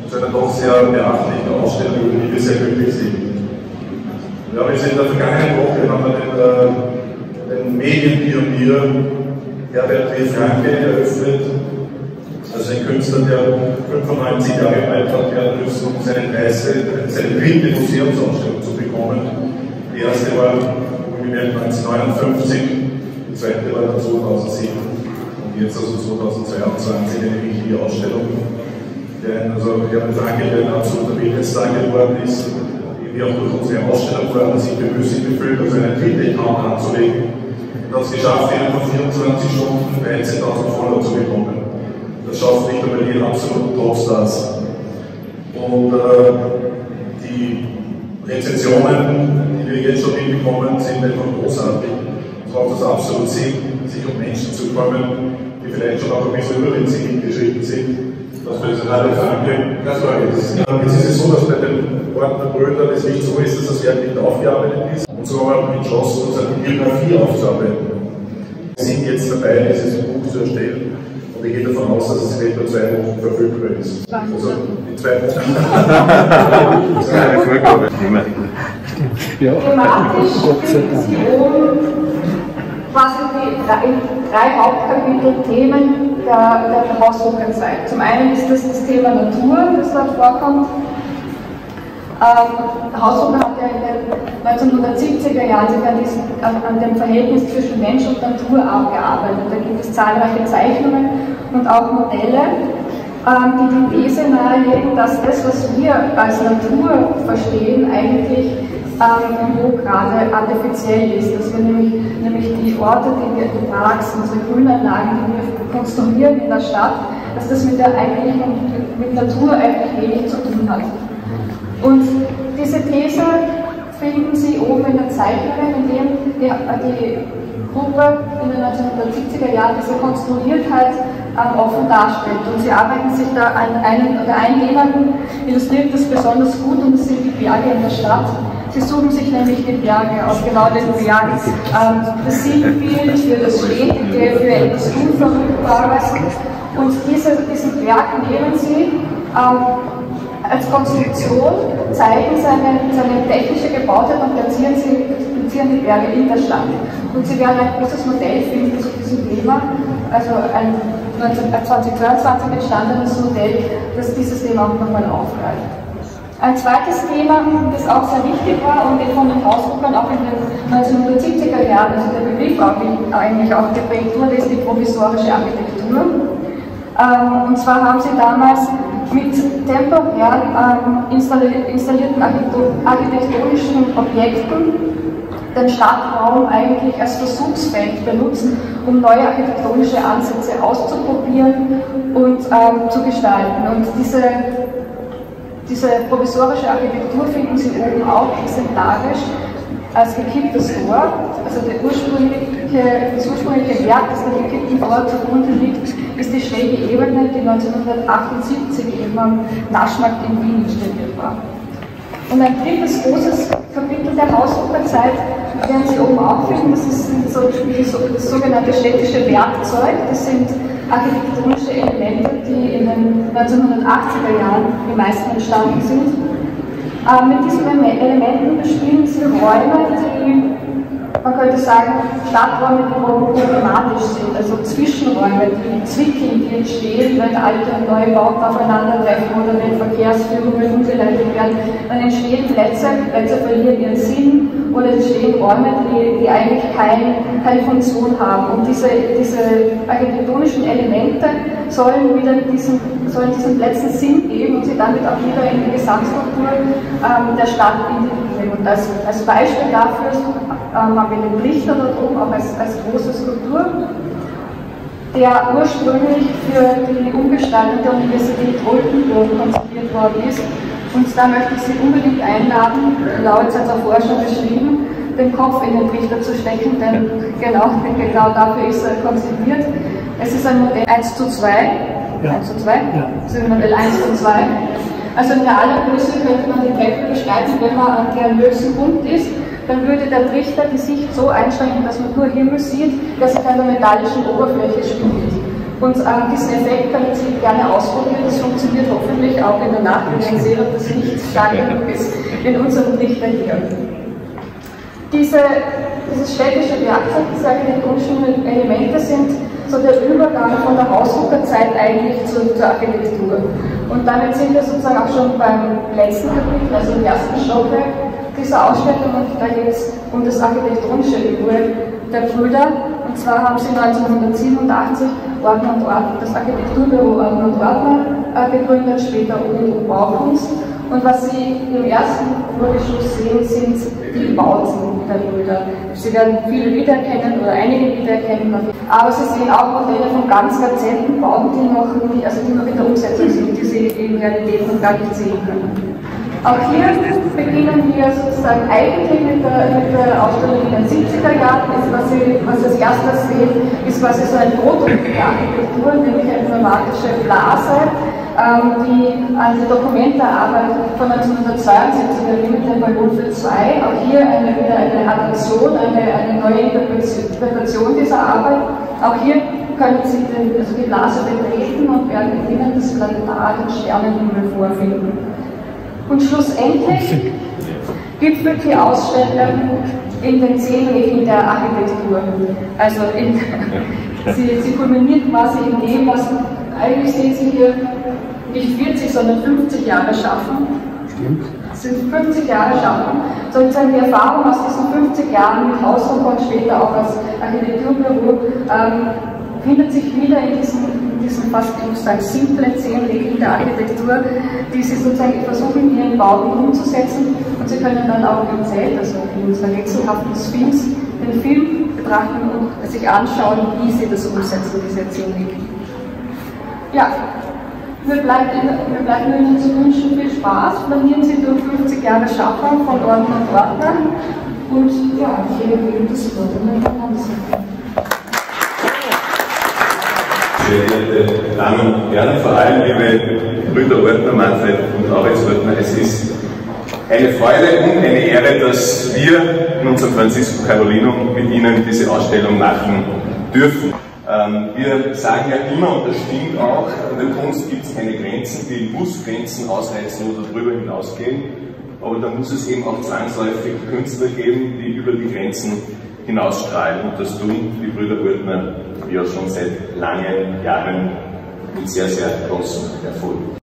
zu einer doch sehr beachtlichen Ausstellung, über die wir sehr glücklich sind. Wir haben jetzt in der vergangenen Woche den Medienpionier Herbert W. Franke eröffnet, also ein Künstler, der 95 Jahre alt hat werden müssen, um seine dritte Museumsausstellung zu bekommen. Die erste war ungefähr 1959, die zweite war dann 2007 und jetzt also 2022 eine wichtige Ausstellung. Also Herbert Franke, der ein absoluter Weltstar geworden ist, wie auch durch unsere Ausstellung vor allem sich bemüßigt gefühlt, also eine dritte Account anzulegen. Und hat es geschafft, innerhalb von 24 Stunden 13.000 Follower zu bekommen. Das schafft nicht einmal die absoluten Topstars. Und die Rezensionen, die wir jetzt schon hinbekommen, sind einfach großartig. Es macht das absolut Sinn, sich um Menschen zu kümmern, die vielleicht schon auch ein bisschen über den Sinn geschrieben sind. Das war jetzt eine Frage. Jetzt ist es so, dass bei den Ordnerbrüdern es nicht so ist, dass das Werk nicht aufgearbeitet ist. Und so haben wir entschlossen, uns eine Biografie aufzuarbeiten. Wir sind jetzt dabei, dieses Buch zu erstellen. Und ich gehe davon aus, dass es etwa 2 Wochen verfügbar ist. Also in 2 Wochen. Das ist eine Vorgabe. Thematisch finden Sie oben quasi die 3 Hauptkapitel-Themen der Haussucherzeit. Zum einen ist das Thema Natur, das dort vorkommt. Der Haussucher hat ja in den 1970er Jahren sich an dem Verhältnis zwischen Mensch und Natur abgearbeitet. Da gibt es zahlreiche Zeichnungen und auch Modelle, die die These nahelegen, dass das, was wir als Natur verstehen, eigentlich gerade artifiziell ist. Dass wir nämlich die Orte, die wir, die Parks, unsere Grünanlagen, die wir konstruieren in der Stadt, dass das mit der eigentlichen, mit Natur eigentlich wenig zu tun hat. Und diese These finden Sie oben in der Zeichnungen, in dem die Gruppe in den 1970er Jahren diese Konstruiertheit offen darstellt. Und sie arbeiten sich da an ein jemanden illustriert das besonders gut, und das sind die Berge in der Stadt. Sie suchen sich nämlich die Berge aus, genau den Bergen. Das Sinnbild für das Stetige, für etwas Unverfügbares. Und diesen Berg nehmen Sie als Konstruktion, zeigen seine technische Gebautheit und platzieren die Berge in der Stadt. Und Sie werden ein großes Modell finden zu diesem Thema, also ein 2022 entstandenes Modell, das dieses Thema auch nochmal aufgreift. Ein zweites Thema, das auch sehr wichtig war und von den Haussuchern auch in den 1970er Jahren, also der Begriff eigentlich auch geprägt wurde, ist die provisorische Architektur. Und zwar haben sie damals mit temporär installierten architektonischen Objekten den Stadtraum eigentlich als Versuchsfeld benutzt, um neue architektonische Ansätze auszuprobieren und zu gestalten. Und diese provisorische Architektur finden Sie oben auch exemplarisch als gekipptes Tor. Also das ursprüngliche Werk, das dem gekippten Tor zugrunde liegt, ist die schräge Ebene, die 1978 eben am Naschmarkt in Wien installiert war. Und ein drittes großes Kapitel der Haussucherzeit werden Sie oben auch finden, das ist das sogenannte städtische Werkzeug. Das sind architektonische Elemente, die in den 1980er Jahren die meisten entstanden sind. Mit diesen Elementen bespielen Sie Räume, die, man könnte sagen, Stadträume, die problematisch sind, also Zwischenräume, die zwicken, die entstehen, wenn alte und neue Bauten aufeinandertreffen oder wenn Verkehrsführungen umgeleitet werden, dann entstehen Plätze verlieren ihren Sinn oder entstehen Räume, die eigentlich keine Funktion haben. Und diese architektonischen Elemente sollen diesen Plätzen Sinn geben und sie damit auch wieder in die Gesamtstruktur der Stadt integrieren. Und als Beispiel dafür haben wir den Trichter dort oben auch als große Skulptur, der ursprünglich für die Umgestaltung der Universität Oldenburg konzipiert worden ist. Und da möchte ich Sie unbedingt einladen, Lauritz hat es auch vorher schon beschrieben, den Kopf in den Trichter zu stecken, denn genau dafür ist er konzipiert. Es ist ein Modell 1:2, ja. 1:2, ja. Das ist ein Modell 1:2. Also in der Allergröße könnte man die Treppe gestalten, wenn man an deren höchsten Punkt ist, dann würde der Trichter die Sicht so einschränken, dass man nur Himmel sieht, der sich an der metallischen Oberfläche spiegelt. Und diesen Effekt können Sie gerne ausprobieren, das funktioniert hoffentlich auch in der Nacht, wenn man sieht, ob das nicht stark genug ist in unserem Licht hier. Dieses städtische Werkzeug, diese architektonischen Elemente sind so der Übergang von der Haussucherzeit eigentlich zur Architektur. Und damit sind wir sozusagen auch schon beim letzten Kapitel, also im ersten Stockwerk dieser Ausstellung, und da geht es um das architektonische Gebäude der Brüder. Und zwar haben sie 1987 Ordner und Ordner, das Architekturbüro Ordner und Ordner gegründet, später O&O Baukunst. Und was Sie im ersten Obergeschoss sehen, sind die Bauten der Brüder. Sie werden viele wiedererkennen oder einige wiedererkennen, aber Sie sehen auch Modelle von ganz rezenten Bauten, die noch in der Umsetzung sind, die Sie in Realität noch gar nicht sehen können. Auch hier beginnen wir sozusagen eigentlich mit der Ausstellung in den 70er Jahren. Was Sie als erstes sehen, ist quasi so ein Prototyp der Architektur, nämlich eine pneumatische Blase, die an die Dokumentearbeit von 1972 erinnert, bei Wohnfeld 2. Auch hier wieder eine Adaption, eine neue Interpretation dieser Arbeit. Auch hier können Sie die Blase betreten und werden innen das Planetar, den Sternenhimmel vorfinden. Und schlussendlich gipfelt die Ausstellung in den 10 Regeln der Architektur. Also sie kulminiert quasi in dem, was eigentlich sehen Sie hier nicht 40, sondern 50 Jahre schaffen. Stimmt. Es sind 50 Jahre schaffen. Sozusagen die Erfahrung aus diesen 50 Jahren mit Hausraum und später auch als Architekturbüro findet sich wieder in diesen fast, ich muss sagen, simplen 10 Regeln der Architektur, die Sie sozusagen versuchen, in Ihren Bauten umzusetzen. Und Sie können dann auch im Zeit, also in unserer wechselhaften Sphinx, den Film betrachten und sich anschauen, wie Sie das umsetzen, diese 10 Regeln. Ja, mir bleibt Ihnen zu wünschen viel Spaß. Planieren Sie durch 50 Jahre Schaffung von Ordner und Ordner. Und ja, ich gebe das Wort an Herrn Hansen. Sehr geehrte Damen und Herren, vor allem liebe Brüder Ordner, Manfred und Arbeitsordner, es ist eine Freude und eine Ehre, dass wir in unserem Francisco Carolinum mit Ihnen diese Ausstellung machen dürfen. Wir sagen ja immer, und das stimmt auch, in der Kunst gibt es keine Grenzen, die muss Grenzen ausreizen oder darüber hinausgehen, aber da muss es eben auch zwangsläufig Künstler geben, die über die Grenzen hinausstrahlen, und das tun die Brüder Ordner ja schon seit langen Jahren mit sehr, sehr großem Erfolg.